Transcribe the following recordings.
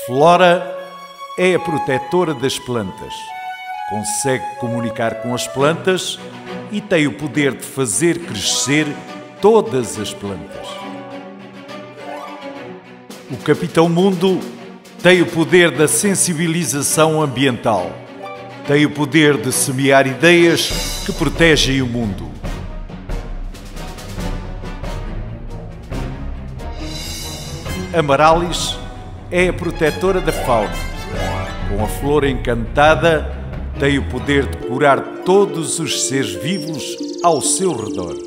Flora é a protetora das plantas. Consegue comunicar com as plantas e tem o poder de fazer crescer todas as plantas. O Capitão Mundo tem o poder da sensibilização ambiental. Tem o poder de semear ideias que protegem o mundo. Amarallis é a protetora da fauna. Com a flor encantada, tem o poder de curar todos os seres vivos ao seu redor.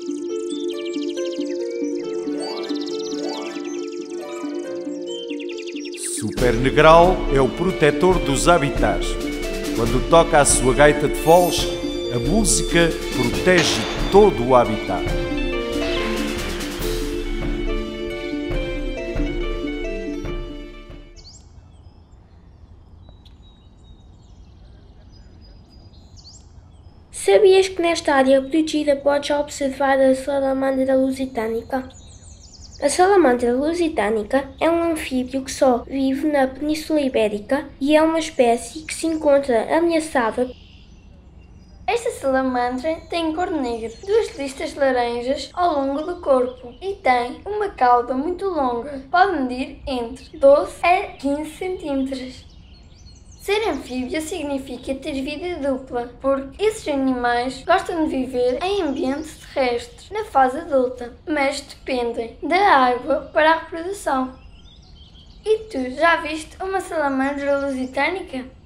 Super Negral é o protetor dos habitats. Quando toca a sua gaita de foles, a música protege todo o habitat. Sabias que nesta área protegida podes observar a salamandra lusitânica? A salamandra lusitânica é um anfíbio que só vive na Península Ibérica e é uma espécie que se encontra ameaçada. Esta salamandra tem cor negra, duas listas laranjas ao longo do corpo e tem uma cauda muito longa, pode medir entre 12 a 15 centímetros. Ser anfíbio significa ter vida dupla, porque esses animais gostam de viver em ambientes terrestres na fase adulta, mas dependem da água para a reprodução. E tu já viste uma salamandra lusitânica?